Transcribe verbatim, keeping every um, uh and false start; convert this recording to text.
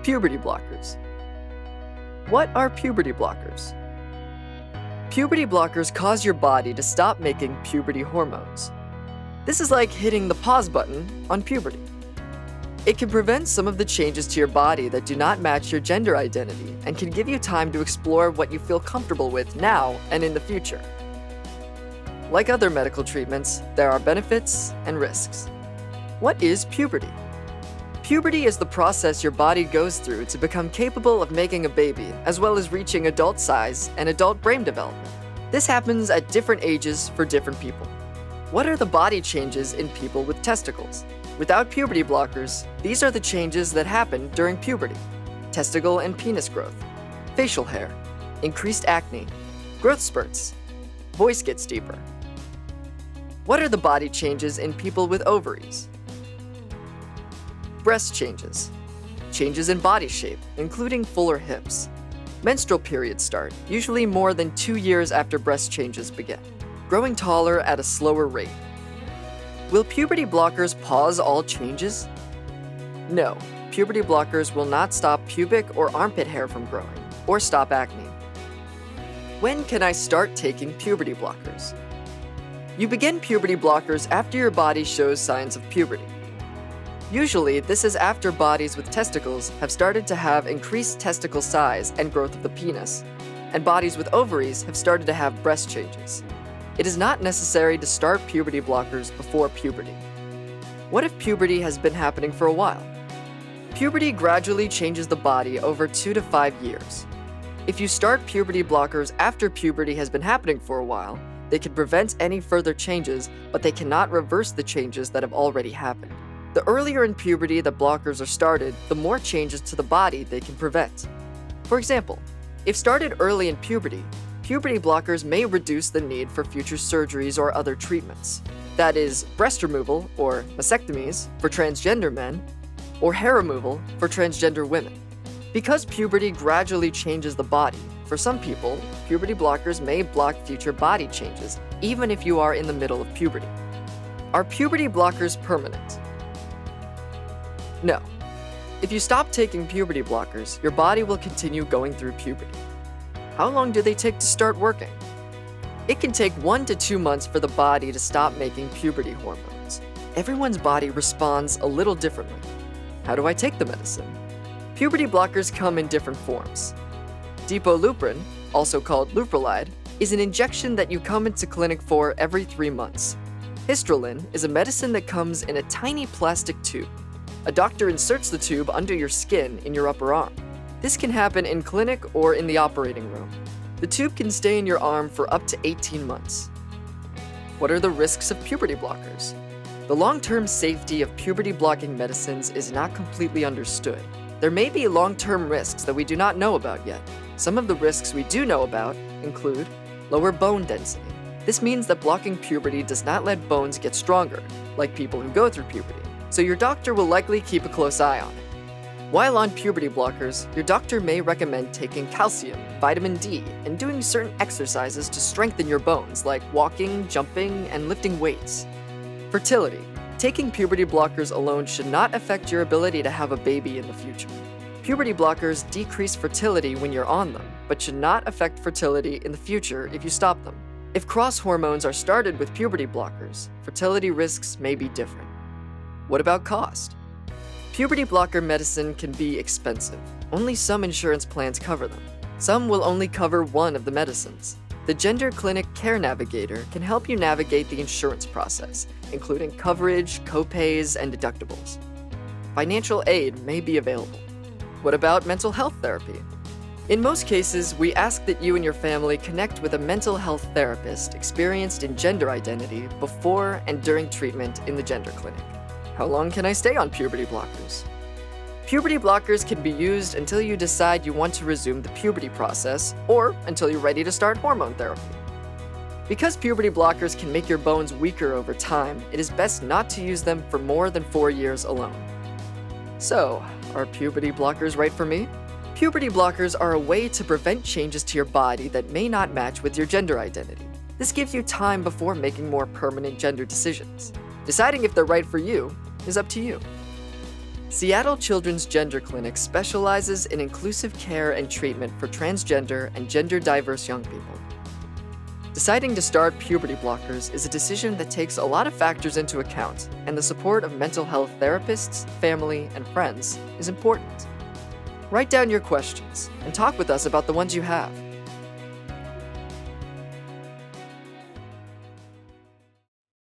Puberty blockers. What are puberty blockers? Puberty blockers cause your body to stop making puberty hormones. This is like hitting the pause button on puberty. It can prevent some of the changes to your body that do not match your gender identity and can give you time to explore what you feel comfortable with now and in the future. Like other medical treatments, there are benefits and risks. What is puberty? Puberty is the process your body goes through to become capable of making a baby, as well as reaching adult size and adult brain development. This happens at different ages for different people. What are the body changes in people with testicles? Without puberty blockers, these are the changes that happen during puberty: testicle and penis growth, facial hair, increased acne, growth spurts, voice gets deeper. What are the body changes in people with ovaries? Breast changes, changes in body shape, including fuller hips. Menstrual periods start, usually more than two years after breast changes begin, growing taller at a slower rate. Will puberty blockers pause all changes? No, puberty blockers will not stop pubic or armpit hair from growing, or stop acne. When can I start taking puberty blockers? You begin puberty blockers after your body shows signs of puberty. Usually, this is after bodies with testicles have started to have increased testicle size and growth of the penis, and bodies with ovaries have started to have breast changes. It is not necessary to start puberty blockers before puberty. What if puberty has been happening for a while? Puberty gradually changes the body over two to five years. If you start puberty blockers after puberty has been happening for a while, they can prevent any further changes, but they cannot reverse the changes that have already happened. The earlier in puberty that blockers are started, the more changes to the body they can prevent. For example, if started early in puberty, puberty blockers may reduce the need for future surgeries or other treatments. That is, breast removal, or mastectomies, for transgender men, or hair removal for transgender women. Because puberty gradually changes the body, for some people, puberty blockers may block future body changes, even if you are in the middle of puberty. Are puberty blockers permanent? No. If you stop taking puberty blockers, your body will continue going through puberty. How long do they take to start working? It can take one to two months for the body to stop making puberty hormones. Everyone's body responds a little differently. How do I take the medicine? Puberty blockers come in different forms. Depoluprin, also called Leuprolide, is an injection that you come into clinic for every three months. Histrulin is a medicine that comes in a tiny plastic tube. A doctor inserts the tube under your skin in your upper arm. This can happen in clinic or in the operating room. The tube can stay in your arm for up to eighteen months. What are the risks of puberty blockers? The long-term safety of puberty-blocking medicines is not completely understood. There may be long-term risks that we do not know about yet. Some of the risks we do know about include lower bone density. This means that blocking puberty does not let bones get stronger, like people who go through puberty, so your doctor will likely keep a close eye on it. While on puberty blockers, your doctor may recommend taking calcium, vitamin D, and doing certain exercises to strengthen your bones, like walking, jumping, and lifting weights. Fertility. Taking puberty blockers alone should not affect your ability to have a baby in the future. Puberty blockers decrease fertility when you're on them, but should not affect fertility in the future if you stop them. If cross hormones are started with puberty blockers, fertility risks may be different. What about cost? Puberty blocker medicine can be expensive. Only some insurance plans cover them. Some will only cover one of the medicines. The Gender Clinic Care Navigator can help you navigate the insurance process, including coverage, copays, and deductibles. Financial aid may be available. What about mental health therapy? In most cases, we ask that you and your family connect with a mental health therapist experienced in gender identity before and during treatment in the Gender Clinic. How long can I stay on puberty blockers? Puberty blockers can be used until you decide you want to resume the puberty process or until you're ready to start hormone therapy. Because puberty blockers can make your bones weaker over time, it is best not to use them for more than four years alone. So, are puberty blockers right for me? Puberty blockers are a way to prevent changes to your body that may not match with your gender identity. This gives you time before making more permanent gender decisions. Deciding if they're right for you is up to you. Seattle Children's Gender Clinic specializes in inclusive care and treatment for transgender and gender-diverse young people. Deciding to start puberty blockers is a decision that takes a lot of factors into account, and the support of mental health therapists, family, and friends is important. Write down your questions and talk with us about the ones you have.